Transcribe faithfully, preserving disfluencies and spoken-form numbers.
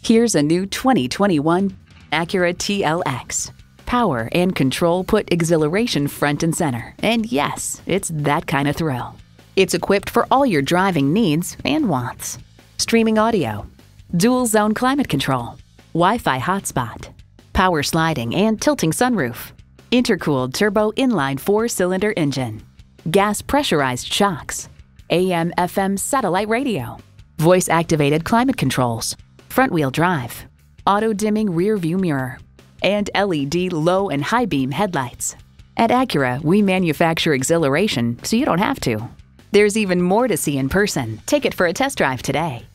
Here's a new twenty twenty-one Acura T L X. Power and control put exhilaration front and center. And yes, it's that kind of thrill. It's equipped for all your driving needs and wants. Streaming audio, dual zone climate control, Wi-Fi hotspot, power sliding and tilting sunroof, intercooled turbo inline four-cylinder engine, gas pressurized shocks, A M F M satellite radio, voice-activated climate controls, front-wheel drive, auto-dimming rear-view mirror, and L E D low and high beam headlights. At Acura, we manufacture exhilaration so you don't have to. There's even more to see in person. Take it for a test drive today.